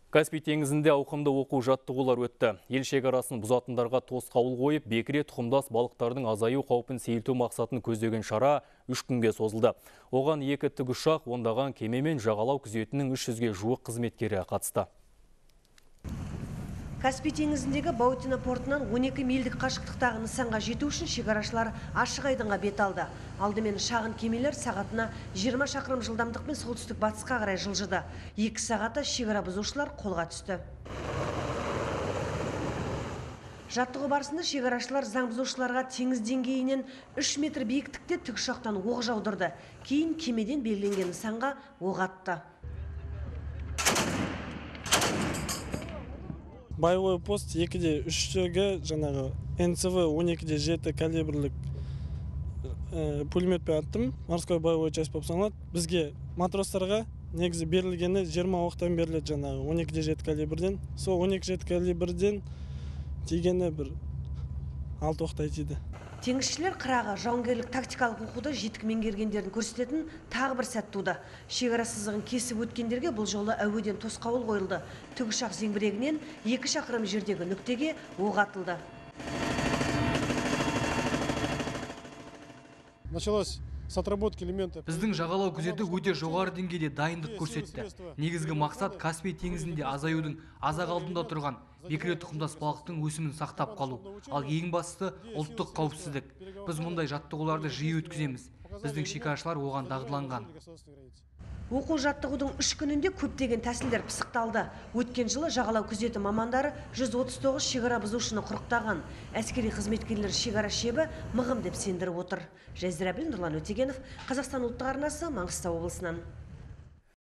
Каспий теңізінде ауқымды оқу жаттығулар өтті. Ел шекарасын бұзатындарға тосқауыл қойып, бекіре тұқымдас балықтардың азаю қаупін сейілту мақсатын көздеген шара 3 күнге созылды. Оған 2 тікұшақ, ондаған кеме мен жағалау күзетінің 300-ге жуық қызметкері қатысты. Каспий теңізіндегі Баутино портынан 12 мильдік қашықтықтағы нысанға жету үшін шекарашылар ашық айдынға бет алды. Алдымен шағын кемелер сағатына 20 шақырым жылдамдықпен солтүстік батысқа қарай жылжыды. 2 сағаты шекара бұзушылар қолға түсті. Жаттығу барысында шекарашылар заң бұзушыларға теңіз деңгейінен 3 метр биіктікте тікұшақтан оқ жаудырды. Кейін кемеден белгіленген нысанға оқ атты. Боевой пост 2-де 3-ге жаңағы НЦВ 12-де 7 калибрлік пулеметпен аттым. Морской боевой часть болып саналады. Бізге матростарға негізі берілгені 20 оқтан беріледі жаңағы 12-де 7 калибрден. Сол 12-7 калибрден тигені бір 6 оқтай тиді. Теңізшілер қырағы жауынгерлік тактикалық оқуды жетік меңгергендерін көрсететін тағы бір сәт туды. Шекара сызығын кесіп өткендерге бұл жолы әуеден тосқауыл қойылды. Тікұшақ зеңбірегінен 2 шақырым жердегі нүктеге оқ атылды. Біздің жағалау күзеті өте жоғары деңгейде дайындық көрсетті. Негізгі мақсат Каспий теңізінде азаюдың азақ алдында тұрған бекіре тұқымдас балықтың өсімін сақтап қалу. Ал ең бастысы ұлттық қауіпсіздік. Біз мұндай жаттығуларды жиі өткіземіз. Біздің шекарашылар оған дағдыланған. Оқу жаттығудың 3 күнінде көптеген тәсілдер пысықталды. Өткен жылы жағалау күзеті мамандары 139 шекара бұзушыны құрықтаған. Әскери қызметкерлер шекара шебі мығым деп сендіріп отыр. Жазира Нұрлан Өтегенов, Қазақстан ұлттық арнасы, Маңғыстау облысынан.